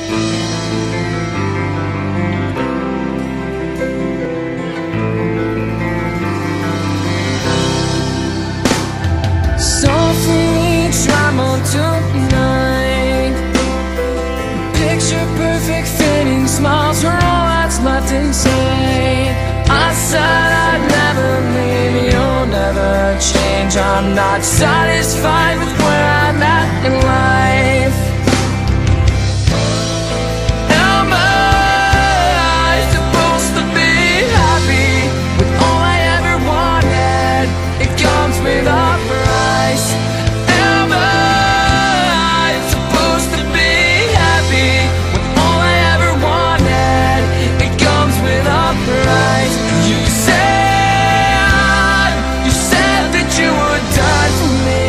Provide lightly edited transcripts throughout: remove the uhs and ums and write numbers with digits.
Softly tremble tonight. Picture perfect fitting smiles are all that's left inside. I said I'd never leave, you'll never change. I'm not satisfied with where I'm at in life. Am I supposed to be happy with all I ever wanted? It comes with a price. Am I supposed to be happy with all I ever wanted? It comes with a price. You said that you would die for me.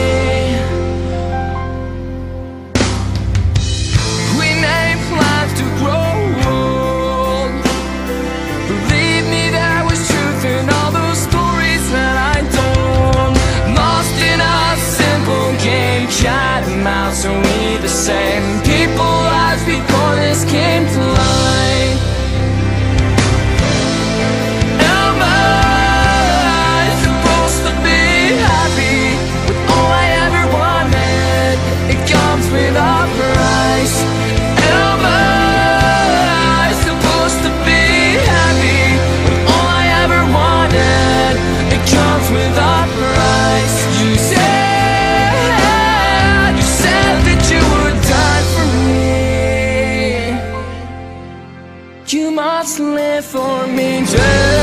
We made plans to grow old. Believe me, there was truth in all those stories that I told. Lost in a simple game, cat and mouse, are we the same people as before this came to life? Am I supposed to be happy with all I ever wanted? It comes with a price. Am I supposed to be happy with all I ever wanted? It comes with a price. You said that you would die for me. You must live for me too.